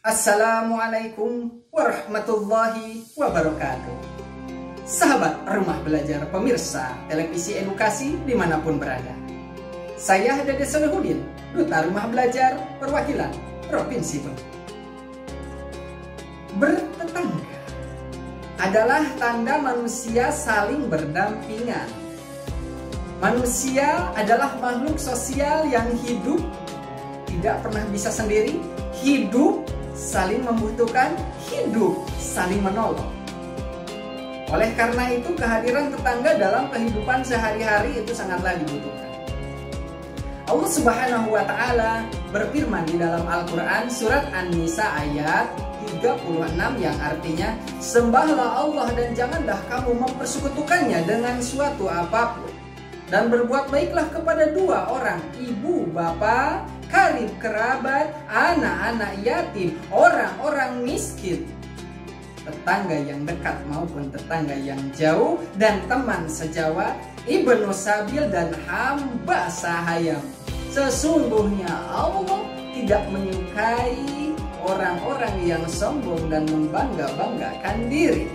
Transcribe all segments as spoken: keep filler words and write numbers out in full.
Assalamualaikum warahmatullahi wabarakatuh. Sahabat Rumah Belajar, pemirsa televisi edukasi dimanapun berada, saya Dede Solehudin, Duta Rumah Belajar Perwakilan Provinsi Bengkulu. Bertetangga adalah tanda manusia saling berdampingan. Manusia adalah makhluk sosial yang hidup tidak pernah bisa sendiri, hidup saling membutuhkan, hidup saling menolong. Oleh karena itu, kehadiran tetangga dalam kehidupan sehari-hari itu sangatlah dibutuhkan. Allah Subhanahu wa Ta'ala berfirman di dalam Al-Quran surat An-Nisa ayat tiga puluh enam yang artinya, sembahlah Allah dan janganlah kamu mempersekutukannya dengan suatu apapun, dan berbuat baiklah kepada dua orang, ibu, bapa, karib kerabat, anak-anak yatim, orang-orang miskin, tetangga yang dekat maupun tetangga yang jauh, dan teman sejawat, ibnu sabil, dan hamba sahayam. Sesungguhnya Allah tidak menyukai orang-orang yang sombong dan membangga-banggakan diri.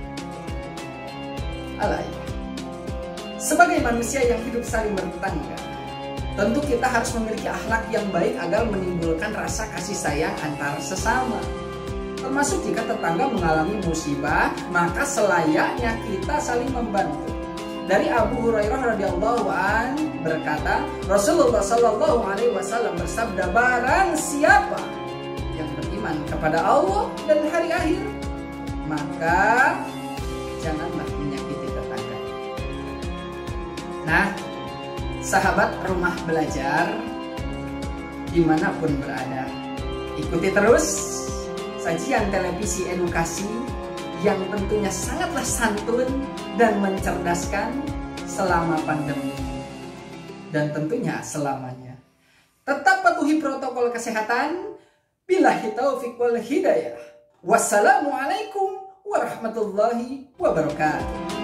Alaiya. Sebagai manusia yang hidup saling bertetangga, tentu kita harus memiliki akhlak yang baik agar menimbulkan rasa kasih sayang antar sesama. Termasuk jika tetangga mengalami musibah, maka selayaknya kita saling membantu. Dari Abu Hurairah radhiyallahu an berkata, Rasulullah shallallahu alaihi wasallam bersabda, barang siapa yang beriman kepada Allah dan hari akhir, maka janganlah menyakiti tetangga. Nah, sahabat Rumah Belajar dimanapun berada, ikuti terus sajian televisi edukasi yang tentunya sangatlah santun dan mencerdaskan selama pandemi dan tentunya selamanya. Tetap patuhi protokol kesehatan. Billahi taufiq wal hidayah. Wassalamualaikum warahmatullahi wabarakatuh.